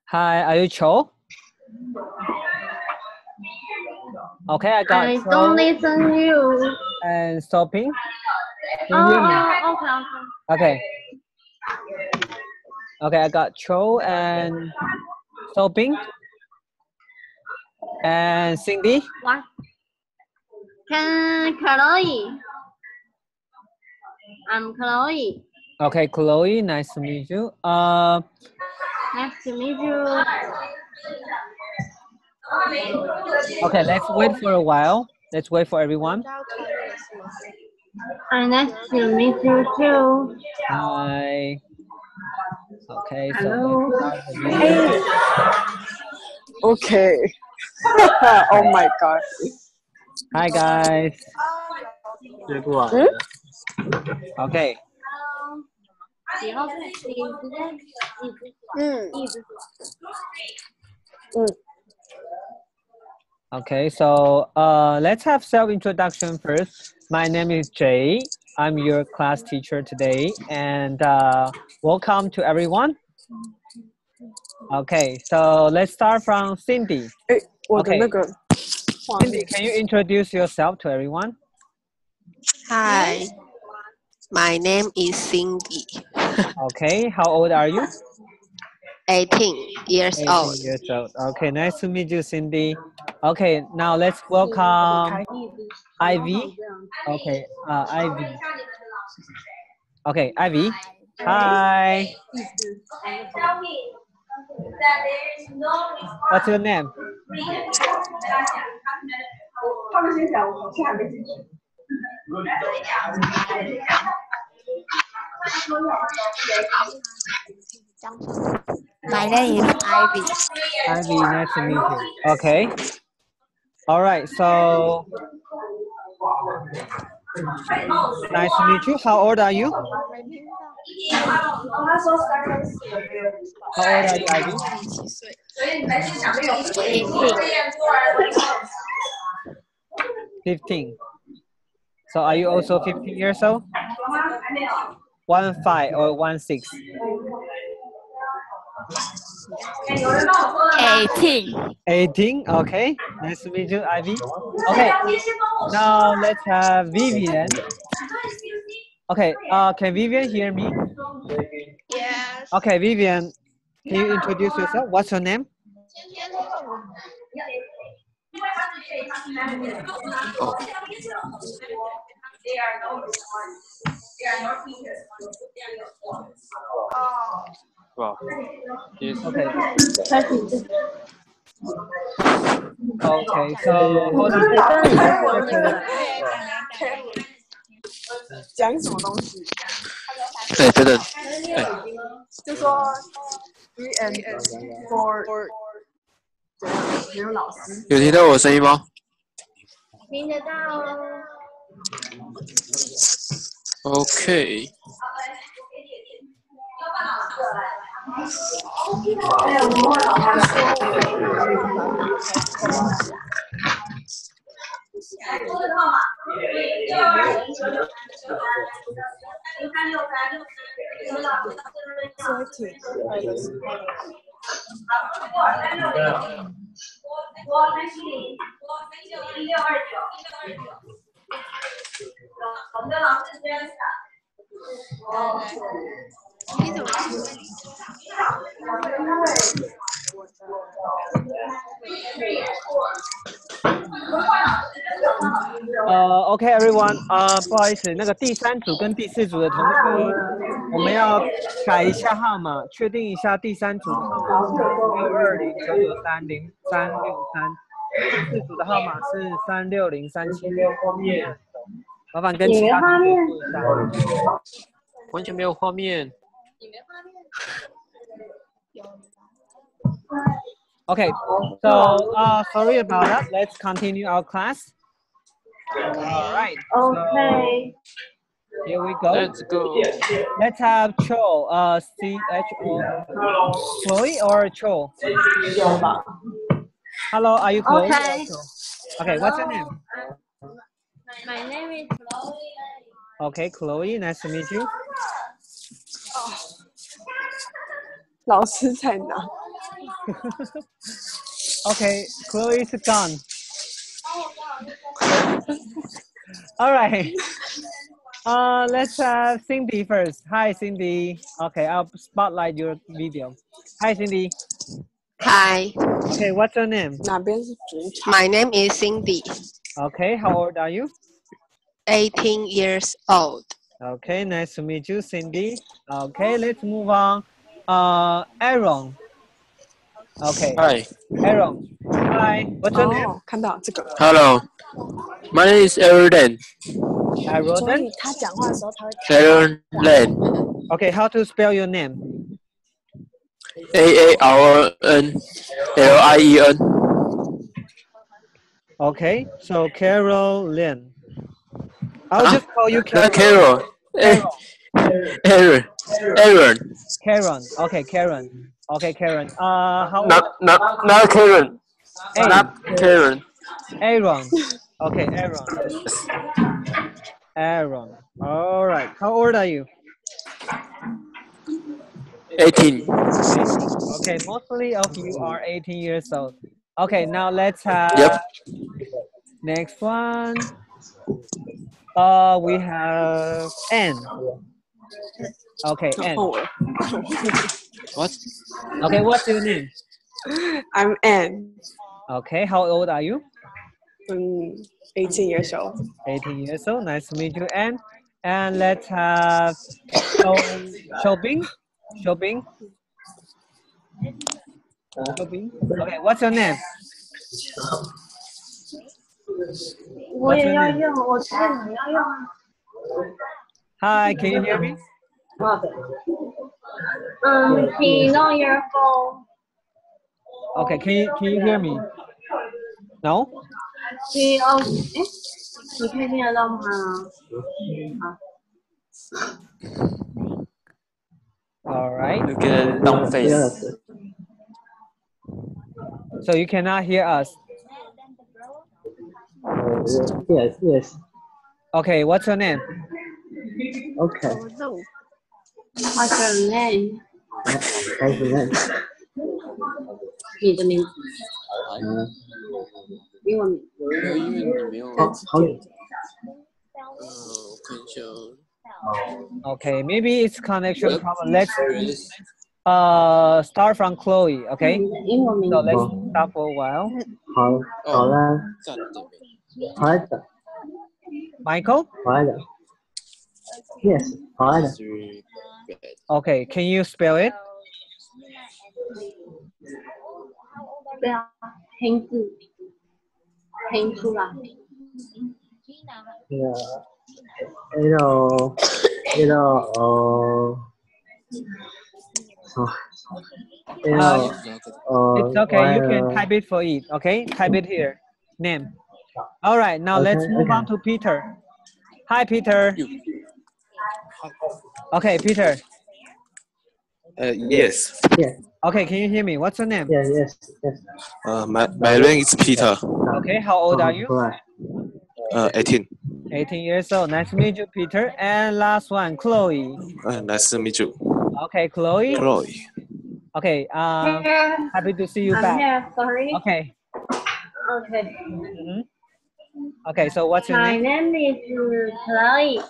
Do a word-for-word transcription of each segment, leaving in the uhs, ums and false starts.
Hi, are you Cho? Okay, I got I Cho don't listen to you. and stopping. Can you Oh, hear me? oh, okay, okay. Okay. Okay, I got Cho and stopping. And Cindy. What? Can Chloe? I'm Chloe. Okay, Chloe, nice to meet you. Uh, Nice to meet you. okay, let's wait for a while. Let's wait for everyone. And nice to meet you too. Hi. Okay, so Hello. let's start the video. Okay. Oh my god. Hi guys. Hmm? Okay. 以后你直接一直嗯一直嗯 Okay, so uh, let's have self-introduction first. My name is Jay. I'm your class teacher today, and uh, welcome to everyone. Okay, so let's start from Cindy. 哎，我的 Okay. 那个画 Cindy, 面 can you introduce yourself to everyone? Hi, my name is Cindy, Okay, how old are you? eighteen years old. eighteen years old. Okay, nice to meet you, Cindy. Okay, now let's welcome Ivy. Okay, uh, Ivy. Okay, Ivy. Hi. What's your name? My name is Ivy. Ivy, nice to meet you. Okay. All right, so nice to meet you. How old are you? How old are you, Ivy? fifteen. So are you also fifteen years old? One five or one six? eighteen. eighteen. Okay. Nice to meet you, Ivy. Okay. Now let's have Vivian. Okay. Uh, can Vivian hear me? Yes. Okay, Vivian. Can you introduce yourself? What's your name? Oh. Wow. Yes. Okay. Okay, so for the 讲什么东西？ 对，真的，对， 就说 three and four for 怎样？没有老师。 有听到我的声音吗？ 听得到哦。 OK。 呃 ，OK everyone， 呃，不好意思，那个第三组跟第四组的同学，我们要改一下号码，确定一下第三组的号码是六二零九九三零三六三，第四组的号码是三六零三七六。麻烦跟其他同学说一下。 完全没有画面。 Okay, so uh, sorry about that. Let's continue our class. All right. Okay. So here we go. Let's go. Let's have Cho. Uh, C H O. Chloe or Cho? Hello, are you Chloe? Okay. Or Cho? Okay, what's your name? My name is Chloe. Okay, Chloe. Nice to meet you. 老师在哪？ Okay, Chloe is gone. All right. Uh, let's have Cindy first. Hi, Cindy. Okay, I'll spotlight your video. Hi, Cindy. Hi, Okay, what's your name? 哪边是主场？ my name is Cindy, Okay, how old are you? eighteen years old. Okay, nice to meet you, Cindy. Okay, let's move on. Uh, Aaron. Okay, Hi. Aaron. Hi, what's your name? 哦，看到这个。 Hello. My name is Aaron. 所 Aaron. 以他讲话的时候他会 Aaron Len. Okay, how to spell your name? A A R N L I E N. Okay, so Carol Lynn. I'll Huh? just call you Not Carol. Carol. Aaron. Aaron. Karen. Okay, Karen. Okay, Karen. Uh, how? Not not not Karen. Hey, Not Karen. Aaron. Okay, Aaron. Aaron. All right. How old are you? eighteen. Okay, mostly of you are eighteen years old. Okay, now let's have Yep. next one. Uh, we have Anne. Okay, 然 Anne. 后我 What? Okay, what's your name? I'm Anne， Okay, how old are you? 嗯，eighteen years old。 eighteen years old. Nice to meet you, Anne. And let's have Shou- Shoubing. Shoubing. Shoubing. Okay, what's your name? 我也要用，我这也要用啊。 Hi, can you hear me? 嗯，请用 your phone。 Okay, can you can you hear me? No? 请哦，哎，你可以听得到吗？好。 All right. Look at long face. So you cannot hear us. Yes, yes. Okay, what's your name? Okay. What's your name？ 开始认。 你的名字， 嗯， 英文名。 因为你没有， 好，好远。 呃，我看一下。 Okay, maybe it's connection problem. Let's uh start from Chloe. Okay. 你的英文名 So 字。 let's stop for a while. 好，好了， 暂定。 好来的， Michael. 好来的。Yes, 好来的。 Three bad. Okay, can you spell it? 对啊，拼字，拼出来。 那个 L L O 哦 L O It's okay. You can type it for it. Okay, type it here. Name. All right. Now let's Okay, move on okay. to Peter. Hi, Peter. Okay, Peter. Uh, yes. Yes, Okay, can you hear me? What's your name? yes, yes, yes. Uh, my my name is Peter. Okay, how old are you? Right. Uh, eighteen. eighteen years old. Nice to meet you, Peter. And last one, Chloe. Uh, nice to meet you, Okay, Chloe. Chloe. Okay, um, Here, happy to see you I'm back. here. Sorry. Okay. Okay. Mhm. Okay, so what's your My name? name is Chloe.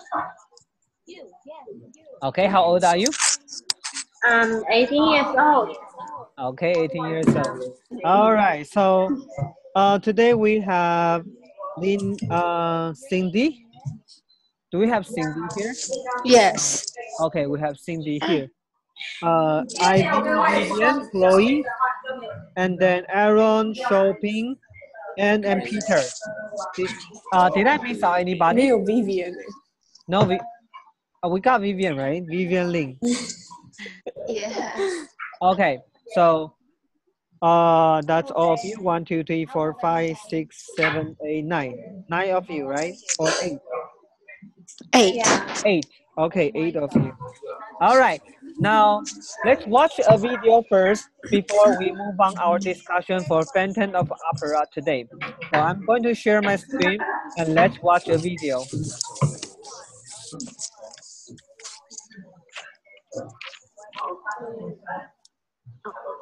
Okay, how old are you? I'm eighteen years old. Okay, eighteen years old. All right, so uh, today we have Lin, uh, Cindy. Do we have Cindy here? Yes. Okay, we have Cindy here. Uh, Ivy, Vivian, Chloe, and then Aaron, Shopping, and and Peter. Did, uh, did I miss out 没 anybody? 有 Vivian， No, we, uh, we got Vivian, right? Vivian Ling. Yeah. Okay, so uh, that's all of you. One, two, three, four, five, six, seven, eight, nine. Nine of you, right? Or eight? Eight. Yeah. Eight. Okay, eight of you. All right. Now let's watch a video first before we move on our discussion for Phantom of Opera today. So I'm going to share my screen and let's watch a video.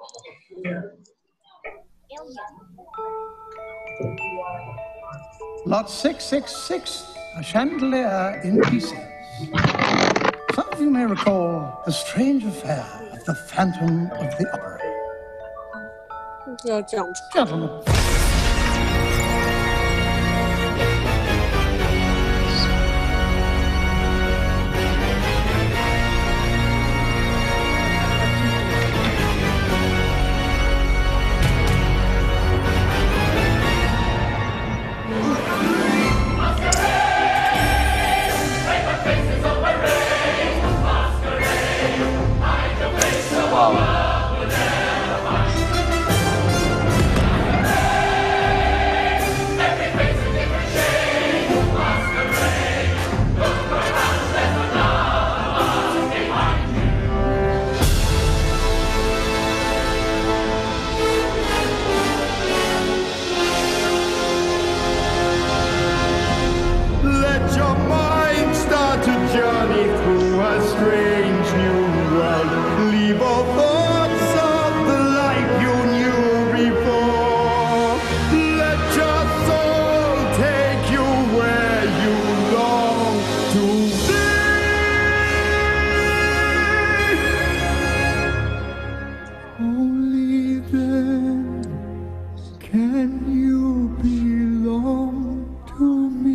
Lot six six six, a chandelier in pieces. Some of you may recall the strange affair of the Phantom of the Opera. 要这样子。 Gentlemen. Let your mind start to journey through a strange new world. Leave all thoughts of the life you knew before. Let your soul take you where you long to be. Only then can you belong to me.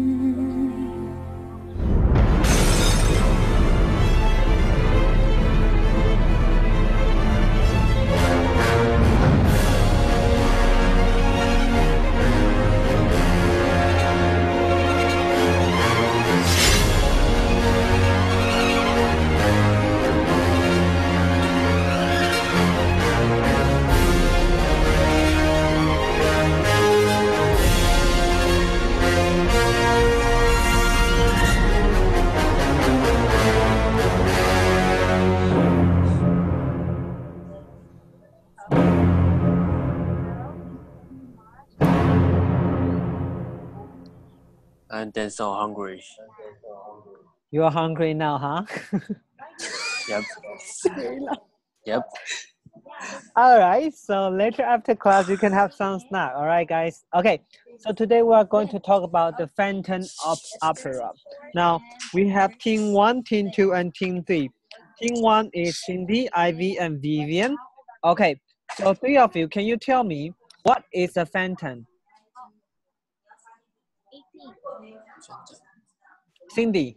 And then so hungry. You are hungry now, huh? Yep. Yep. All right, so later after class, you can have some snack. All right, guys. Okay, so today we are going to talk about the Phantom of Opera. Now, we have team one, team two, and team three. Team one is Cindy, Ivy, and Vivian. Okay, so three of you, can you tell me what is a phantom? Cindy.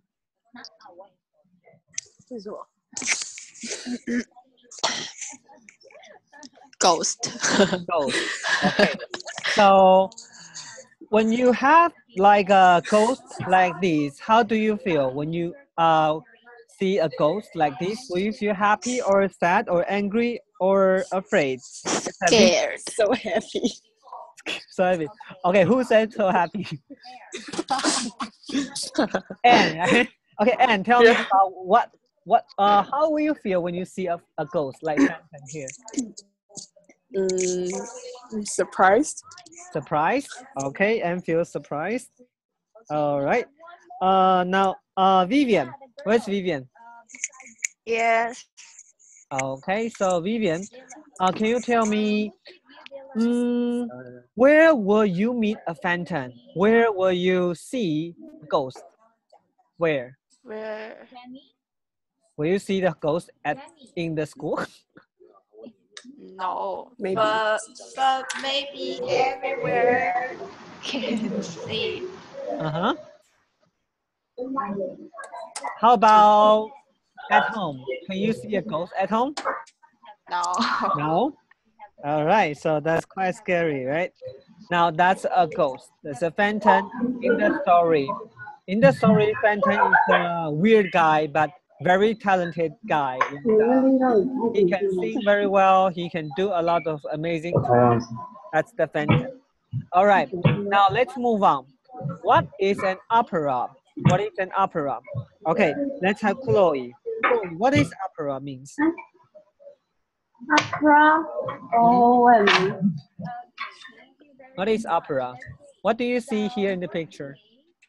为什么？ Ghost. Ghost. Okay. So when you have like a ghost like this, how do you feel when you uh see a ghost like this? Will you feel happy or sad or angry or afraid? Scared. So happy. So happy. Okay, who said so happy? Anne, right? Okay, Anne, tell me about what what uh how will you feel when you see a, a ghost like Phantom here? Mm, I'm surprised. Surprised? Okay, and feel surprised. All right. Uh, now, uh, Vivian. Where's Vivian? Yes. Okay, so Vivian, uh, can you tell me, um, where will you meet a phantom? Where will you see a ghost? Where? Where? Will you see the ghost at in the school? No. Maybe. But, but maybe everywhere can see. Uh-huh. How about at home? Can you see a ghost at home? No. No? All right, so that's quite scary, right? Now that's a ghost. There's a phantom in the story. In the story, Phantom is a weird guy, but very talented guy. And, uh, he can sing very well. He can do a lot of amazing things. That's the Phantom. All right, now let's move on. What is an opera? What is an opera? Okay, let's have Chloe. Chloe, what is opera means? Opera. Oh, wait a minute. What is opera? What do you see here in the picture?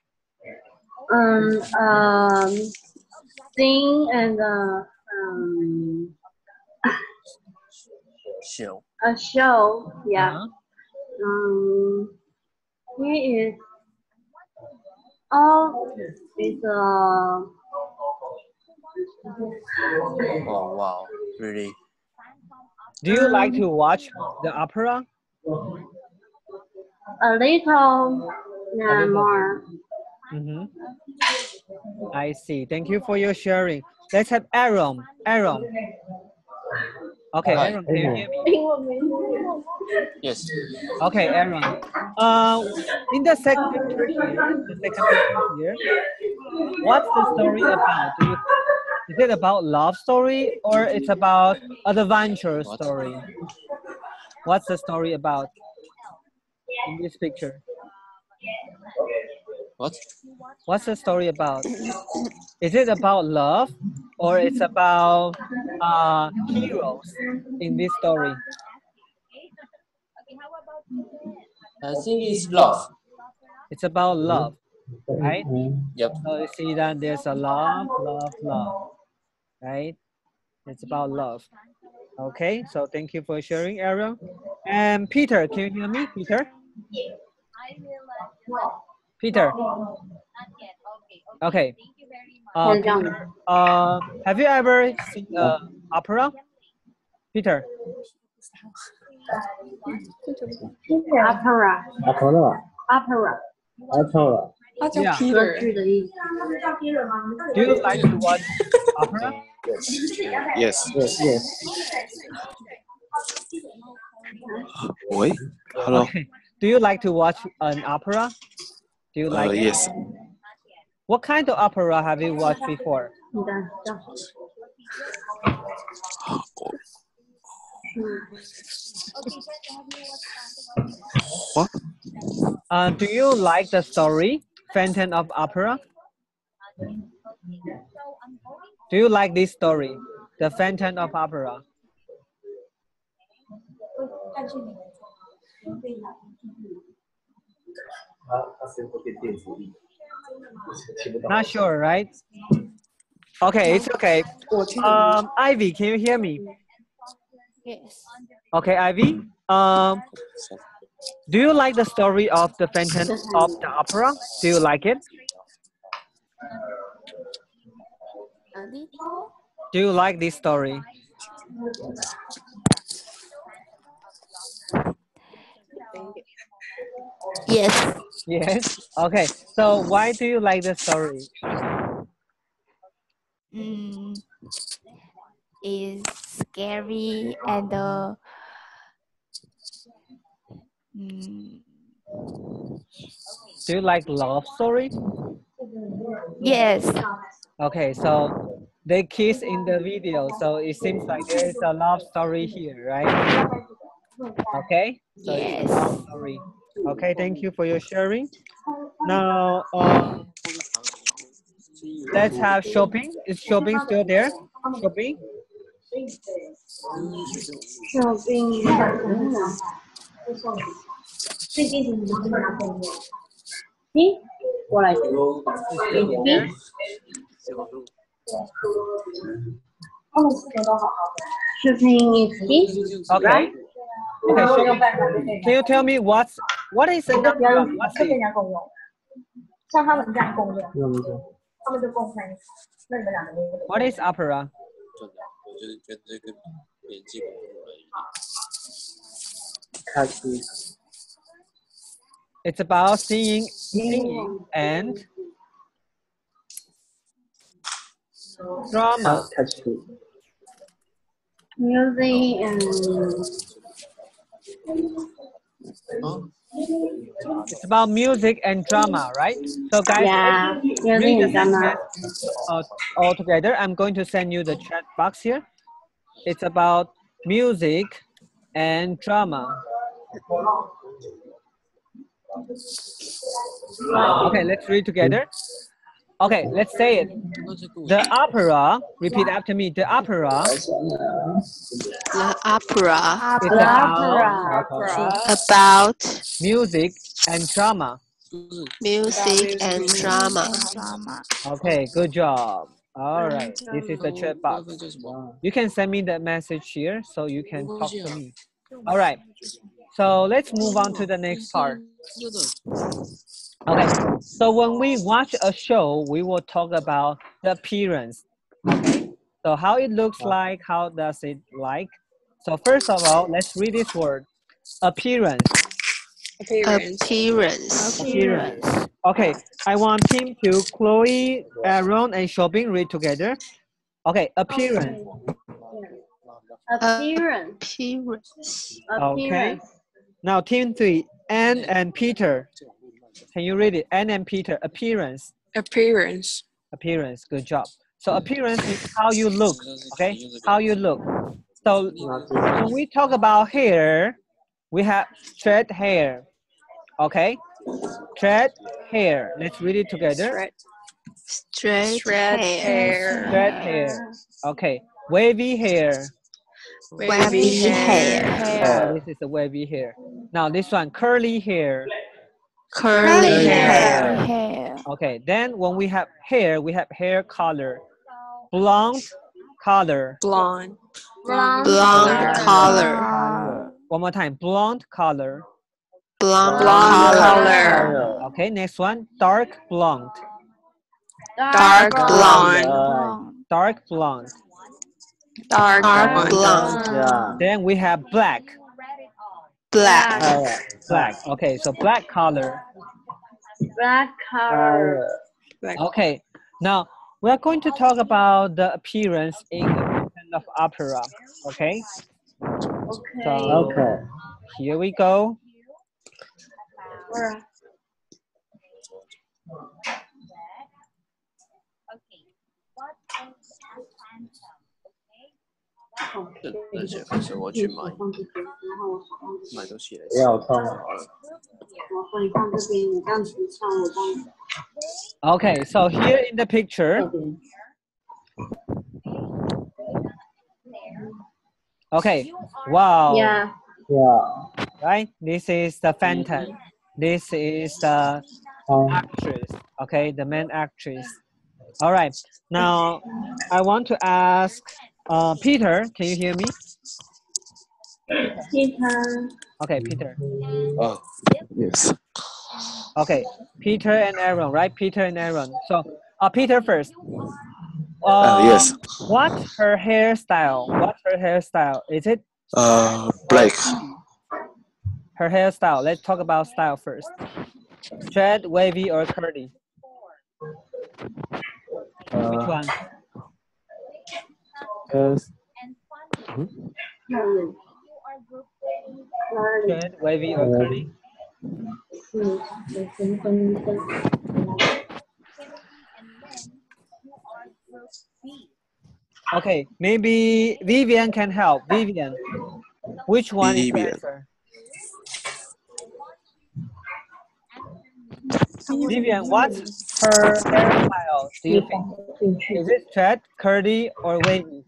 Um, um, sing and uh, um, show. A show, yeah. Uh-huh. Um, here is oh, it's a Oh wow, really? Do you like to watch the opera? a little yeah, more. Mm-hmm. I see. Thank you for your sharing. Let's have Aaron. Aaron. Okay, Hi. Aaron, can you hear me? Yes. Okay, Aaron. Uh, in the second picture here, the second picture here, what's the story about? Do you, is it about love story or it's about adventure What? story? What's the story about in this picture? What? What's the story about? Is it about love or it's about uh, heroes in this story? I think it's love. It's about love, right? Yep. So you see that there's a love, love, love, right? It's about love. Okay, so thank you for sharing, Aaron. And Peter, can you hear me, Peter? Peter. Okay. Uh, Peter, uh, have you ever seen uh, opera? Peter. Opera. Opera. Opera. Opera. 他叫 Yeah. Peter， 歌剧的意思。 Do you like to watch opera? Yes. Yes, yes. Wait. Hello. Okay. Do you like to watch an opera? Do you like Uh, it? yes. What kind of opera have you watched before? 你的叫 What? Uh, do you like the story, Phantom of Opera? Do you like this story, The Phantom of Opera? Not sure, right? Okay, it's okay. 我听 Um, Ivy, can you hear me? Yes. Okay, Ivy. Um, do you like the story of the Phantom of the Opera? Do you like it? Do you like this story? Yes. Yes. Okay. So why do you like the story? Mm, is scary and uh, mm, Do you like love story? yes. Okay, so they kiss in the video, so it seems like there is a love story here, right? Okay, so it's a love story. Okay, thank you for your sharing. Now, uh, let's have shopping. Is shopping still there? Shopping? 手柄最近你们基本上共用。咦，过来。 There? 哦，四个都好好的。Shopping is this, Okay. right? Okay, shopping. Can you tell me what's what is an opera? What's 跟 it? 人家共用，像他们这样共用， 那么说， 他们就共分。那你们两个那个。 What is opera? 我就是觉得这个年纪不同而已。 看书 It's about singing, singing and drama. 看书 Music and It's about music and drama, right? So guys, yeah, read music the and drama. sentence uh, all together. I'm going to send you the chat box here. It's about music and drama. Okay, let's read together. Okay, let's say it. The opera, repeat after me. The opera The opera is The about opera. about music and drama. music and drama. Drama. Okay, good job. All right, this is the chat box. You can send me the message here so you can talk to me. All right, so let's move on to the next part. Okay, so when we watch a show, we will talk about the appearance. Okay, so how it looks like, how does it like. So first of all, let's read this word, appearance. Appearance. Appearance. Appearance. Okay, I want team to Chloe, Aaron, and Shobin read together. Okay, appearance. Appearance. Appearance. Okay. Now team three, Anne and Peter. Can you read it? Anne and Peter. Appearance. Appearance. Appearance. Good job. So appearance is how you look. Okay, how you look. So when we talk about hair, we have straight hair. Okay, straight hair. Let's read it together. Straight, Straight hair. Straight hair. Okay, wavy hair. Wavy hair. hair. This is the wavy hair. Now this one, curly hair. Curly, Curly hair. hair. hair. Okay, then when we have hair, we have hair color. Blonde color. Blonde. Blonde, Blonde color. One more time, blonde color. Blonde, Blonde color. color. Okay, next one, dark blonde. Dark blonde. Dark blonde. Dark, Dark blonde. Yeah. Then we have black. Black. Black. Okay, so black color. Black color. Okay, now we are going to talk about the appearance in the content of opera. Okay. Okay. So Okay. here we go. Alright. Oh, 而且可是我去买买东西来吃。 不要痛。 我说你放这边，你这样子唱，我帮你。 Okay, so here in the picture. Okay, wow. Yeah. Yeah. Right? This is the Phantom. This is the actress. Okay, the main actress. All right. Now, I want to ask uh, Peter. Can you hear me? Peter. Okay, Peter. Oh, yes. Okay, Peter and Aaron, right? Peter and Aaron. So, uh, Peter first. Uh, Uh, yes. What's her hairstyle? What's her hairstyle? Is it Uh, black. her hairstyle? Let's talk about style first. Straight, wavy, or curly? Uh, Which one? Yes. Straight, wavy, or curly? Okay, maybe Vivian can help. Vivian, which one is the Vivian. answer? Vivian, what's her hairstyle, do you think? Is it straight, curly, or wavy?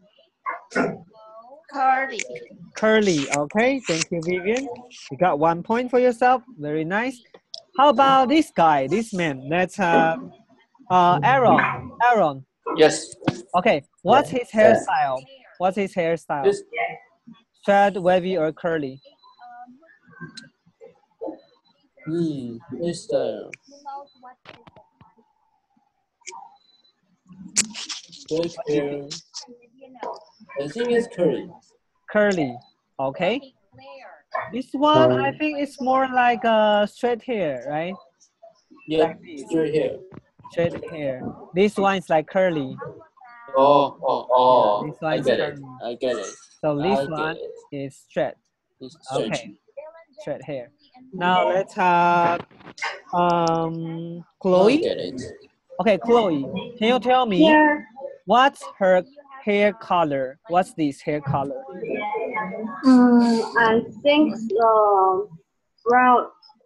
Curly. Curly, okay. Thank you, Vivian. You got one point for yourself. Very nice. How about this guy, this man? That's uh, uh, Aaron. Aaron. Yes. Okay, what's his hairstyle? What's his hairstyle? This- Straight, wavy, or curly? Hmm. This style. Black hair. I think it's curly. Curly, okay. This one, I think it's more like a straight hair, right? Yeah, straight hair. Straight hair. This one is like curly. Oh, oh, oh. This one I is get it. curly. I get it. So this I get one it. is straight. It's straight. Okay, straight hair. Now let's have um Chloe. I get it. Okay, Chloe, can you tell me Here. what's her hair color? What's this hair color? Um, I think the brown,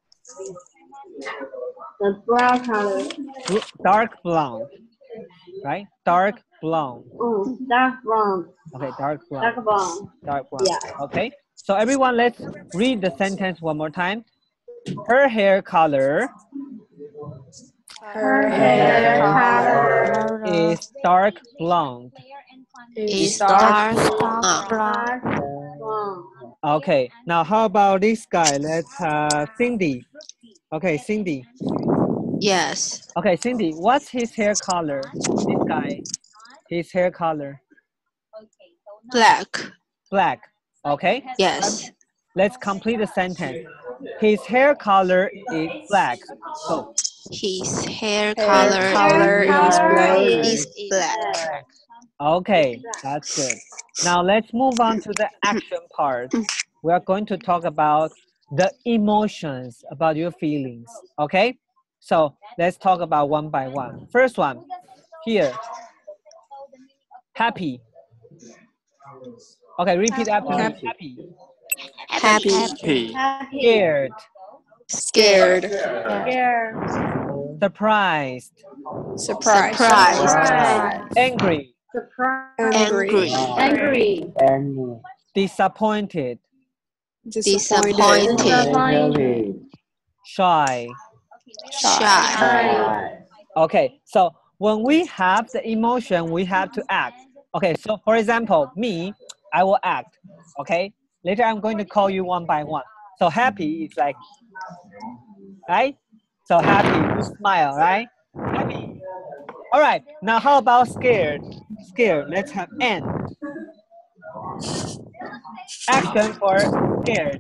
the brown color. Bl- Dark blonde, right? Dark blonde. Mm, dark brown. Okay, dark blonde. Dark brown. Dark blonde. Yeah. Okay, so everyone, let's read the sentence one more time. Her hair color Her hair color is dark blonde. is dark Dark blonde. blonde. Okay, now how about this guy? Let's have Cindy. Okay, Cindy. Yes. Okay, Cindy, what's his hair color? This guy, his hair color? Black. Black. Okay. Yes. Let's complete the sentence. His hair color is black. Go. His hair Hair color, color is black. is black. Okay, that's good. Now let's move on to the action part. We are going to talk about the emotions, about your feelings. Okay? So let's talk about one by one. First one, here. Happy. Okay, repeat after me. Happy. Happy. Happy. Scared. Scared. Scared. Surprised. Surprise. Surprised. Angry. Surprised. Angry. Angry. And Disappointed. Disappointed. Disappointed. Shy. Shy. Okay, so when we have the emotion, we have to act. Okay, so for example, me, I will act. Okay, later I'm going to call you one by one. So happy is like, right? So happy, you smile, right? Happy. All right, now how about scared? Scared, let's have N. Action for scared.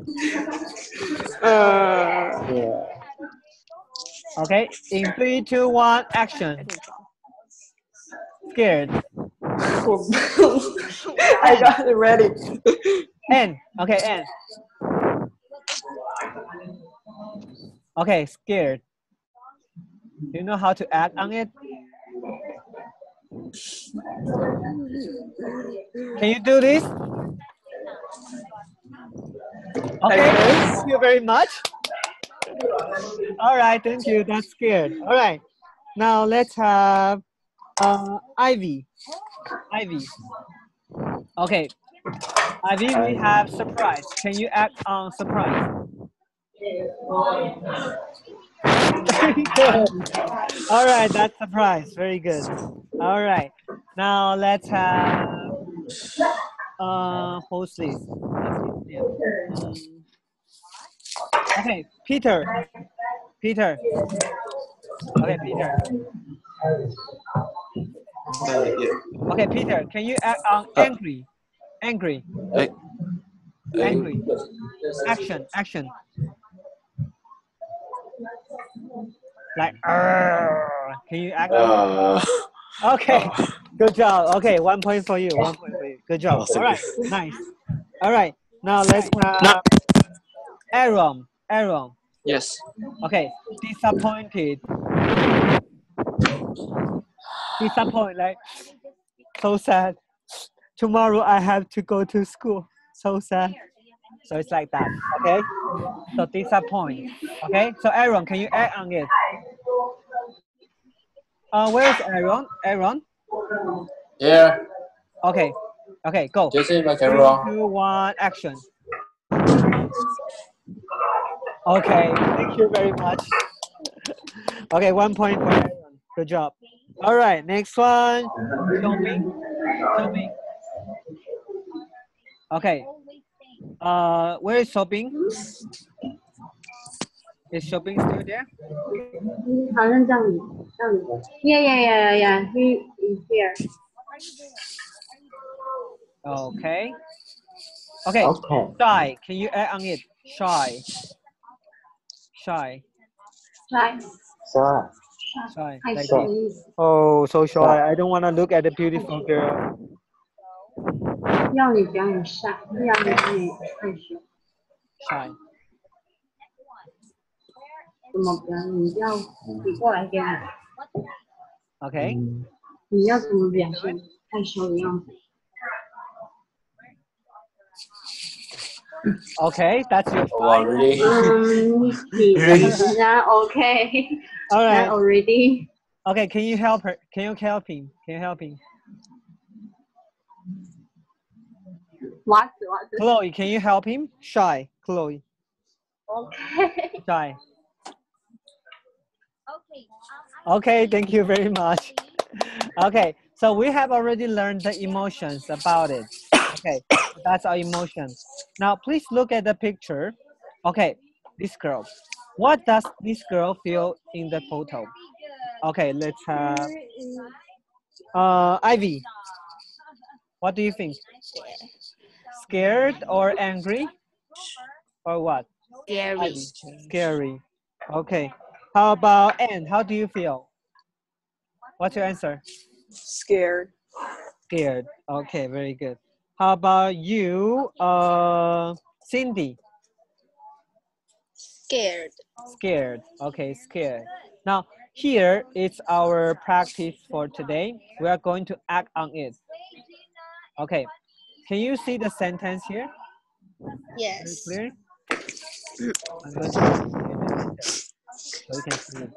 Uh, yeah. Okay, in three, two, one, action. Scared. I got it ready. N. Okay, N. Okay, scared. Do you know how to act on it? Can you do this? Okay, thank you very much. All right, thank you. That's scared. All right, now let's have uh, Ivy. Ivy. Okay, Ivy, we have surprise. Can you act on surprise? Very good. All right, that's surprise. Very good. All right, now let's have uh, who's this? Um, okay, Peter. Peter. Okay, Peter. Uh, yeah. Okay, Peter, can you act on angry? Angry. Eh, Angry. Action, action. Like, "Arr." Can you act on it? Uh, Okay, good job. Okay, one point for you. One point for you. Good job. Oh, thank All right, you. nice. All right, now let's have Aaron. Aaron. yes. Okay, disappointed. Disappointed, like, so sad. Tomorrow I have to go to school. So sad. So it's like that. Okay. So disappointed. Okay. So Aaron, can you act on it? Uh, where's Aaron? Aaron. Yeah. Okay. Okay. Go. Just say my Three, camera. two, one, action. Okay. Thank you very much. Okay, one point for Aaron. Good job. All right. Next one. Shopping. Shopping. Okay. Uh, where is shopping? Is shopping still there? 好像叫你叫你 Yeah, yeah, yeah, yeah, yeah. He is here. Okay. Okay. Okay. Shy. Can you add on it? Shy. Shy. Shy. So, Shy. 害 Like 羞 this. 的意思。 Oh, so shy. I don't want to look at the beautiful girl. 要你表演晒，要你表演害羞。 Shy. 怎么表演？你要你过来给我， Okay. 你要怎么表现害羞的样子？ Okay, that's your Wow, style. really? 嗯，你人家 OK， All 人家 right. already。 Okay, can you help her? Can you help him? Can you help him? 袜子袜子。 Chloe, can you help him? Shy. Chloe. OK。 Shy. Okay, thank you very much. Okay, so we have already learned the emotions about it. Okay, that's our emotions. Now, please look at the picture. Okay, this girl. What does this girl feel in the photo? Okay, let's have uh, Ivy. What do you think? Scared or angry? Or what? Scary. Ivy. Scary. Okay. How about Anne? How do you feel? What's your answer? Scared. Scared. Okay, very good. How about you, uh, Cindy? Scared. Scared. Okay, scared. Now, here is our practice for today. We are going to act on it. Okay. Can you see the sentence here? Yes. Very clear? I'm going to so you can see it.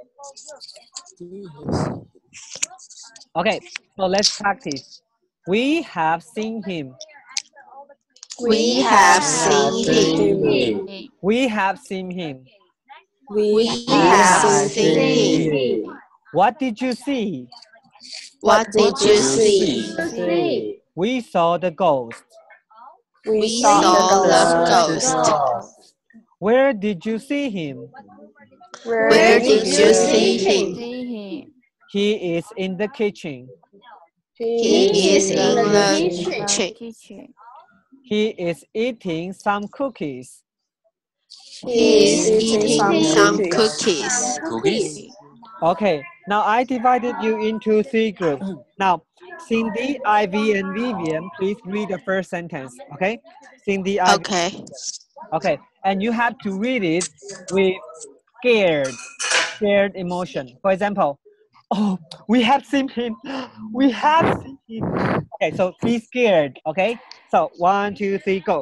Okay, so let's practice. We have seen him. We have seen him. We have seen him. We have seen him. What did you see? What did you see? We saw the ghost. We saw the ghost. Where did you see him? Where did you see him? See He is in the kitchen. He is in the him. kitchen. Kitchen. He is eating some cookies. He is eating some cookies. Cookies? Okay, now I divided you into three groups. Now, Cindy, Ivy, and Vivian, please read the first sentence, okay? Cindy, Ivy. Okay. Okay, and you have to read it with scared, scared emotion. For example, oh, we have seen him. We have seen him. Okay, so be scared, okay? So one, two, three, go.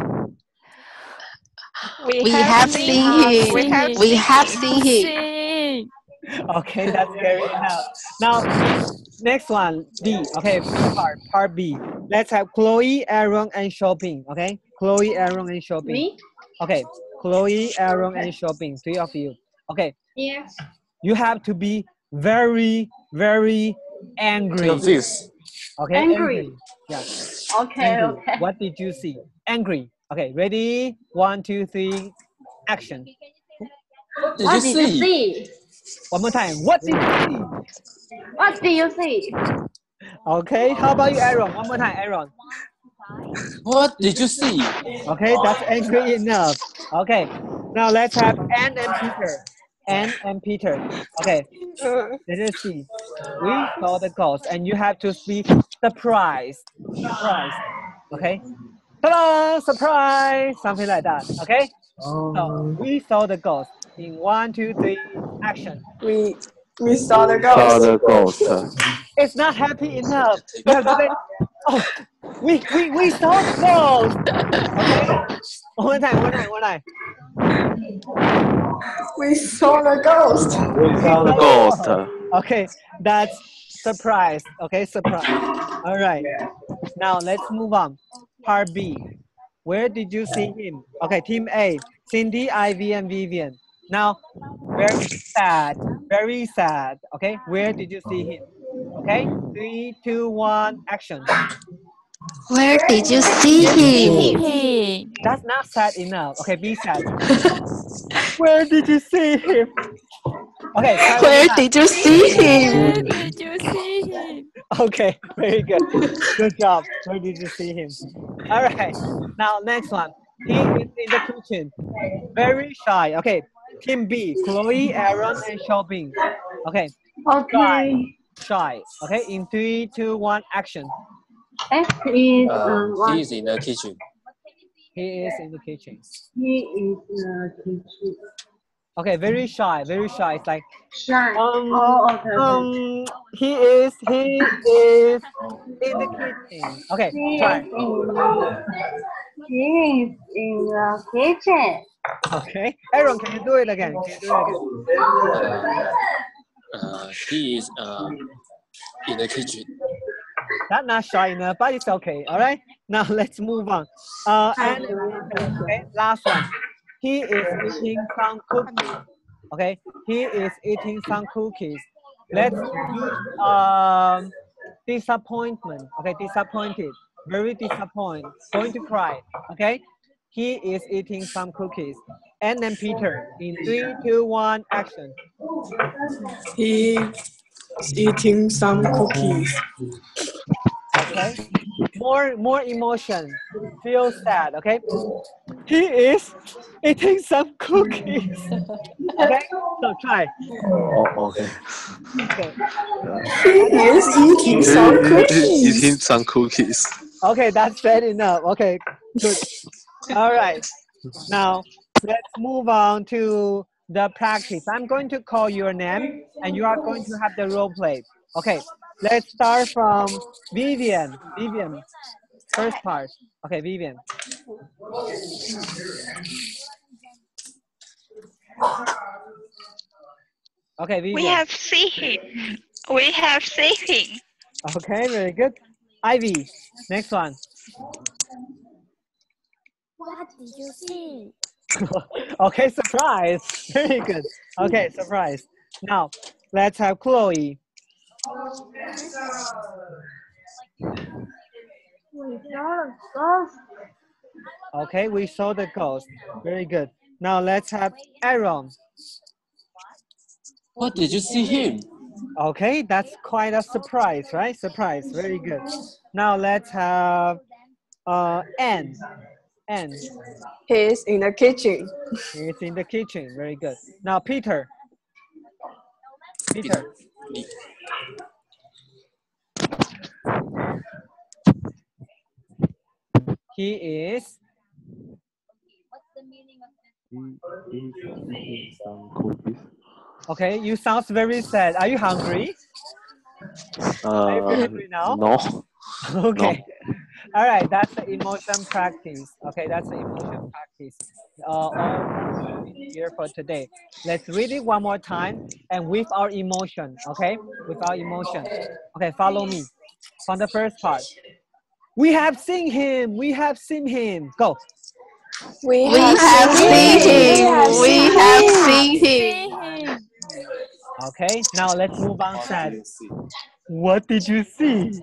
We have seen him. We have seen him. See. Okay, that's scary enough. Now, next one, D. Okay, B part, part B. Let's have Chloe, Aaron, and shopping. Okay, Chloe, Aaron, and shopping. Me? Okay, Chloe, Aaron, and shopping. Three of you. Okay. Yes. You have to be very, very angry. Confused. Okay, Angry. Yeah. Okay, Angry. okay. What did you see? Angry. Okay, ready? One, two, three, action. What did What you did see? you see? One more time. What did you see? What did you see? Okay, how about you, Aaron? One more time, Aaron. What did you see? Okay, that's angry enough. Okay, now let's have Anne and Peter. Anne and Peter. Okay, let us see. We saw the ghost, and you have to speak surprise. Surprise. Okay. Ta-da! Surprise! Something like that. Okay. So we saw the ghost. In one, two, three, action. We we saw the Saw ghost. the ghost. It's not happy enough. You have to say, oh, we we we saw the ghost. Okay. One time, one time, one time. We saw the ghost. We saw the ghost. Okay, that's surprise. Okay, surprise. All right. Now let's move on. Part B. Where did you see him? Okay, team A. Cindy, Ivy, and Vivian. Now, very sad. Very sad. Okay, where did you see him? Okay, three, two, one, action. Where did you see him? Hey. That's not sad enough. Okay, be sad. Where did you see him? Okay. Where did you see him? Where did you see him? Okay, very good. Good job. Where did you see him? All right. Now, next one. He is in the kitchen. Very shy. Okay. Team B. Chloe, Aaron, and shopping. Okay. Okay. Shy. Okay. In three, two, one, action. X is Uh, um, what? he is in the kitchen. He is in the kitchen. He is the kitchen. Okay, very shy, very shy. It's like, Shy. um, Oh, okay. okay. um, he is, he is in the kitchen. Okay, He try. is in the, he is in the kitchen. Okay, Aaron, can you do it again? Can you do it again? Uh, he is uh, in the kitchen. That's not shy enough, but it's okay. All right. Now let's move on. Uh, and okay, last one. He is eating some cookies. Okay, he is eating some cookies. Let's use um, disappointment. Okay, disappointed, very disappointed, going to cry. Okay, he is eating some cookies. And then Peter, in three, two, one, action. He is eating some cookies. Okay, more more emotion. Feel sad. Okay, he is eating some cookies. Okay, so try. Oh, okay. Okay. He is eating some cookies. Eating some cookies. Okay, that's bad enough. Okay, good. All right. Now let's move on to the practice. I'm going to call your name, and you are going to have the role play. Okay. Let's start from Vivian. Vivian, first part. Okay, Vivian. Okay, Vivian. We have seen him. We have seen him. Okay, very good. Ivy, next one. What did you see? Okay, surprise. Very good. Okay, surprise. Now, let's have Chloe. Okay, we saw the ghost. Very good. Now let's have Aaron. What did you see him? Okay, that's quite a surprise, right? Surprise. Very good. Now let's have uh, Anne. Anne. He's in the kitchen. He's in the kitchen. Very good. Now Peter. Peter. He is. What's the meaning of He is eating some cookies. Okay, you sound very sad. Are you hungry? Uh, Are you hungry now? No. Okay. No. All right, that's the emotion practice. Okay, that's the emotion practice. Uh, all here for today. Let's read it one more time and with our emotion. Okay, with our emotion. Okay, follow me from the first part. We have seen him. We have seen him. Go. We, we have, have seen seen him. him. We have seen him. Okay, now let's move on. Sad. What did you see?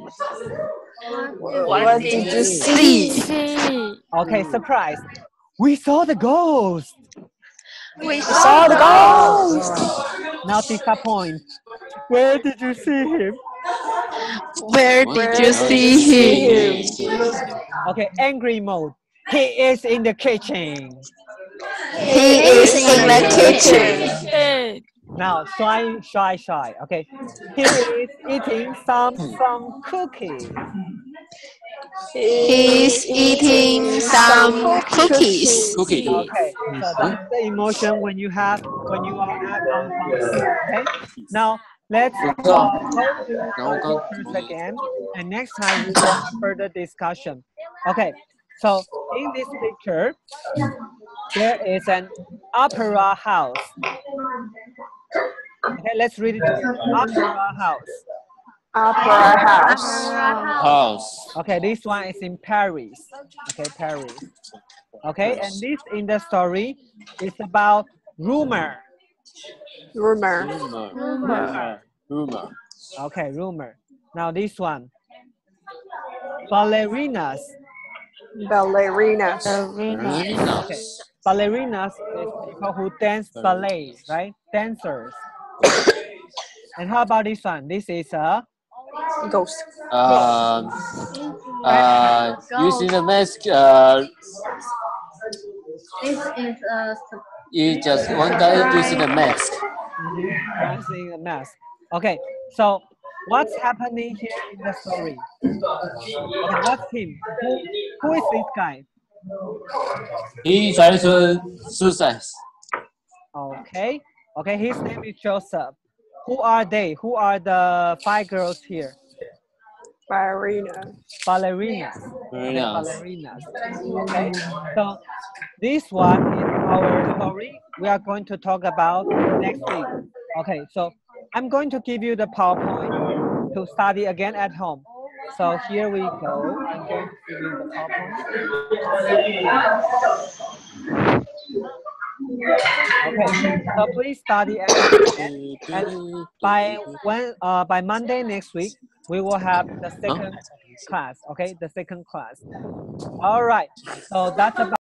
What did you see? Okay, surprise. We saw the ghost. We saw the ghost. Now disappoint. Where did you see him? Where did you see him? Okay, angry mode. He is in the kitchen. He is in the kitchen. Now, shy, shy, shy. Okay, he is eating some some cookies. He's eating some cookies. Cookie. Okay, so that's the emotion when you have when you are at home. Okay, now let's uh, go to the pictures again, and next time we will have further discussion. Okay, so in this picture, there is an opera house. Okay, let's read it together. Opera house. Opera house. House. Okay, this one is in Paris. Okay, Paris. Okay, and this in the story is about rumor. Rumor. Rumor. Rumor. Rumor. Okay, rumor. Now this one. Ballerinas. Ballerinas. Ballerinas. Okay. Ballerinas is people who dance ballet, right? Dancers. And how about this one? This is a ghost. Um, uh, using the mask, uh, This is a. you just one guy using the mask. Dancing a mask. Okay, so what's happening here in the story? Okay, what's him? Who, who is this guy? He tries to suicide. Okay, okay, his name is Joseph. Who are they? Who are the five girls here? Ballerina. Ballerinas. Ballerinas. Ballerinas. Okay, so this one is our story. We are going to talk about next week. Okay, so I'm going to give you the PowerPoint to study again at home. So here we go. I'm going to give you the PowerPoint. Okay. Okay, so please study every day. And by when uh by Monday next week, we will have the second class. Okay, the second class. All right. So that's about